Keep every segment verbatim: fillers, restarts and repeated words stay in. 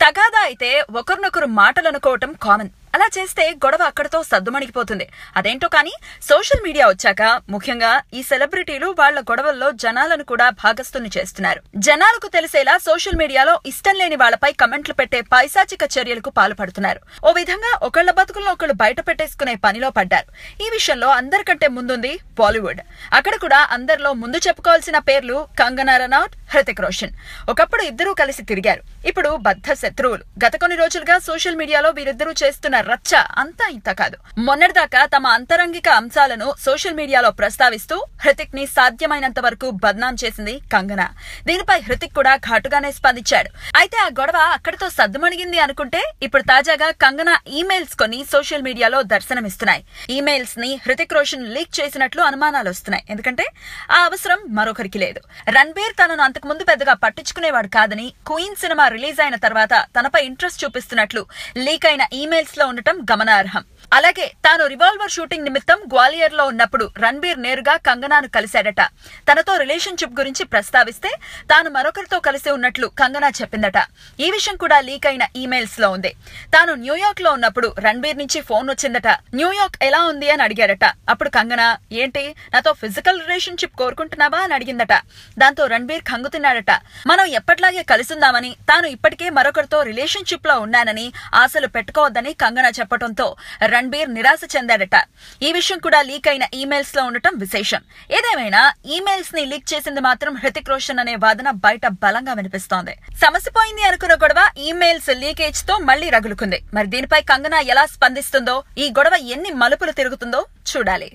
తగాదా అయితే ఒకరినొకరు మాటలు అనుకోవటం కామన్. అలా చేస్తే గొడవ అక్కడితో సద్దుమణిగిపోతుంది. అదేంటో కానీ సోషల్ మీడియా వచ్చాక ముఖ్యంగా ఈ సెలబ్రిటీలు వాళ్ల గొడవల్లో జనాలను కూడా భాగస్తుని చేస్తున్నారు. జనాలకు తెలిసేలా సోషల్ మీడియాలో ఇష్టం లేని వాళ్లపై కమెంట్లు పెట్టే పైశాచిక చర్యలకు పాల్పడుతున్నారు. ఓ విధంగా ఒకళ్ల బతుకుల్లో ఒకళ్ళు బయట పెట్టేసుకునే పనిలో పడ్డారు. ఈ విషయంలో అందరికంటే ముందుంది బాలీవుడ్. అక్కడ కూడా అందరిలో ముందు చెప్పుకోవాల్సిన పేర్లు కంగనా రనౌత్, హృతిక్ రోషన్. ఒకప్పుడు ఇద్దరూ కలిసి తిరిగారు. ఇప్పుడు బద్ధ శత్రువులు. గత కొన్ని రోజులుగా సోషల్ మీడియాలో వీరిద్దరూ చేస్తున్న రచ్చ అంతా ఇంత కాదు. మొన్నటిదాకా తమ అంతరంగిక అంశాలను సోషల్ మీడియాలో ప్రస్తావిస్తూ హృతిక్ ని సాధ్యమైనంత వరకు బద్నాం చేసింది కంగనా. దీనిపై హృతిక్ కూడా ఘాటుగానే స్పందించాడు. అయితే ఆ గొడవ అక్కడితో సద్దుమణిగింది అనుకుంటే ఇప్పుడు తాజాగా కంగనా ఈమెయిల్స్ కొన్ని సోషల్ మీడియాలో దర్శనమిస్తున్నాయి. ఈమెయిల్స్ ని హృతిక్ రోషన్ లీక్ చేసినట్లు అనుమానాలు వస్తున్నాయి. ఎందుకంటే ఆ అవసరం మరొకరికి లేదు. రణ్బీర్ తనను అంతకు ముందు పెద్దగా పట్టించుకునేవాడు కాదని, క్వీన్ సినిమా రిలీజ్ అయిన తర్వాత తనపై ఇంట్రెస్ట్ చూపిస్తున్నట్లు లీక్ అయిన ఈమెయిల్స్ లో ఉండటం గమనార్హం. అలాగే తాను రివాల్వర్ షూటింగ్ నిమిత్తం గ్వాలియర్ లో ఉన్నప్పుడు రణ్బీర్ నేరుగా కంగనాను కలిశాడట. తనతో రిలేషన్షిప్ గురించి ప్రస్తావిస్తే తాను మరొకరితో కలిసి ఉన్నట్లు కంగనా చెప్పిందట. ఈ విషయం కూడా లీక్ అయిన ఈమెయిల్స్ లో ఉంది. తాను న్యూయార్క్ లో ఉన్నప్పుడు రణ్బీర్ నుంచి ఫోన్ వచ్చిందట. న్యూయార్క్ ఎలా ఉంది అని అడిగాడట. అప్పుడు కంగనా, ఏంటి నాతో ఫిజికల్ రిలేషన్షిప్ కోరుకుంటున్నావా అని అడిగిందట. దాంతో రణ్బీర్ కంగుతిన్నాడట. మనం ఎప్పట్లాగే కలిసిందామని, తాను ఇప్పటికే మరొకరితో రిలేషన్షిప్ లో ఉన్నానని ఆశలు పెట్టుకోవద్దని కంగనా చెప్పడంతో రణ్బీర్ నిరాశ చెందాడట. ఈ విషయం కూడా లీక్ అయిన ఈమెయిల్స్ లో ఉండటం విశేషం. ఏదేమైనా ఈమెయిల్స్ ని లీక్ చేసింది మాత్రం హృతిక్ రోషన్ అనే వాదన బయట బలంగా వినిపిస్తోంది. సమసిపోయింది అనుకున్న గొడవ ఈమెయిల్స్ లీకేజ్ తో మళ్లీ రగులుకుంది. మరి దీనిపై కంగనా ఎలా స్పందిస్తుందో, ఈ గొడవ ఎన్ని మలుపులు తిరుగుతుందో చూడాలి.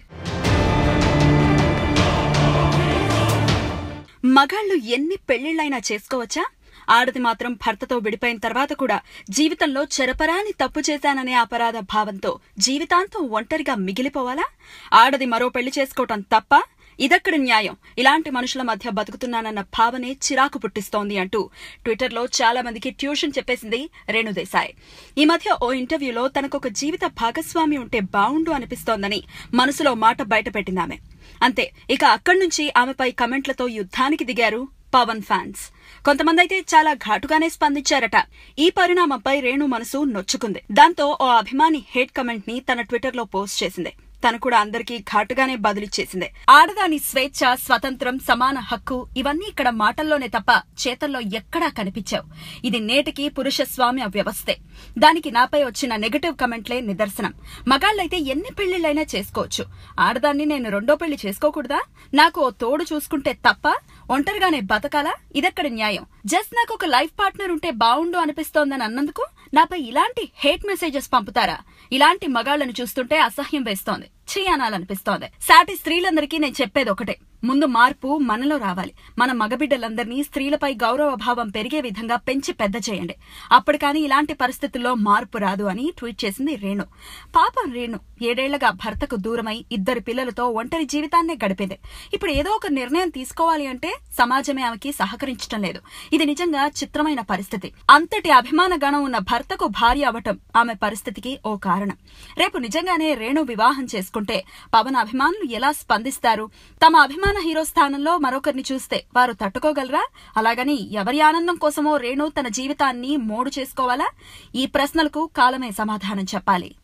మగాళ్లు ఎన్ని పెళ్లిళ్లైనా చేసుకోవచ్చా? ఆడది మాత్రం భర్తతో విడిపోయిన తర్వాత కూడా జీవితంలో చెరపరాని తప్పు చేశాననే అపరాధ భావంతో జీవితాంతం ఒంటరిగా మిగిలిపోవాలా? ఆడది మరో పెళ్లి చేసుకోవటం తప్ప? ఇదక్కడ న్యాయం. ఇలాంటి మనుషుల మధ్య బతుకుతున్నానన్న భావనే చిరాకు పుట్టిస్తోంది అంటూ ట్విట్టర్లో చాలా మందికి ట్యూషన్ చెప్పేసింది రేణుదేశాయ్. ఈ మధ్య ఓ ఇంటర్వ్యూలో తనకొక జీవిత భాగస్వామి ఉంటే బావుండు అనిపిస్తోందని మనసులో మాట బయటపెట్టిందామె. అంతే, ఇక అక్కడి నుంచి ఆమెపై కమెంట్లతో యుద్ధానికి దిగారు పవన్ ఫ్యాన్స్. కొంతమంది అయితే చాలా ఘాటుగానే స్పందించారట. ఈ పరిణామంపై రేణు మనసు నొచ్చుకుంది. దాంతో ఓ అభిమాని హేట్ కమెంట్ ని తన ట్విట్టర్ లో పోస్ట్ చేసింది. తను కూడా అందరికీ ఘాటుగానే బదులిచ్చేసింది. ఆడదాని స్వేచ్ఛ, స్వతంత్రం, సమాన హక్కు ఇవన్నీ ఇక్కడ మాటల్లోనే తప్ప చేతల్లో ఎక్కడా కనిపించావు. ఇది నేటికి పురుష స్వామ్య వ్యవస్థే. దానికి నాపై వచ్చిన నెగటివ్ కమెంట్లే నిదర్శనం. మగాళ్లైతే ఎన్ని పెళ్లిళ్లైనా చేసుకోవచ్చు. ఆడదాన్ని నేను రెండో పెళ్లి చేసుకోకూడదా? నాకు ఓ తోడు చూసుకుంటే తప్ప? ఒంటరిగానే బతకాలా? ఇదెక్కడ న్యాయం? జస్ట్ నాకు ఒక లైఫ్ పార్ట్నర్ ఉంటే బావుండు అనిపిస్తోందని అన్నందుకు నాపై ఇలాంటి హేట్ మెసేజెస్ పంపుతారా? ఇలాంటి మగాళ్లను చూస్తుంటే అసహ్యం వేస్తోంది. ఛీ అనాలనిపిస్తోంది. సాటి స్త్రీలందరికీ నేను చెప్పేది ఒకటే, ముందు మార్పు మనలో రావాలి. మన మగబిడ్డలందరినీ స్త్రీలపై గౌరవ భావం పెరిగే విధంగా పెంచి పెద్ద చేయండి. అప్పుడు కానీ ఇలాంటి పరిస్థితుల్లో మార్పు రాదు అని ట్వీట్ చేసింది రేణు. పాపం రేణు ఏడేళ్లగా భర్తకు దూరమై ఇద్దరు పిల్లలతో ఒంటరి జీవితాన్నే గడిపేది. ఇప్పుడు ఏదో ఒక నిర్ణయం తీసుకోవాలి అంటే సమాజమే ఆమెకి సహకరించడం లేదు. ఇది నిజంగా చిత్రమైన పరిస్థితి. అంతటి అభిమాన గణం ఉన్న భర్తకు భార్య అవటం ఆమె పరిస్థితికి ఓ కారణం. రేపు నిజంగానే రేణు వివాహం చేసుకుంటే పవన్ అభిమానులు ఎలా స్పందిస్తారు? తమ అభిమాన హీరో స్థానంలో మరొకరిని చూస్తే వారు తట్టుకోగలరా? అలాగని ఎవరి ఆనందం కోసమో రేణు తన జీవితాన్ని మోడు చేసుకోవాలా? ఈ ప్రశ్నలకు కాలమే సమాధానం చెప్పాలి.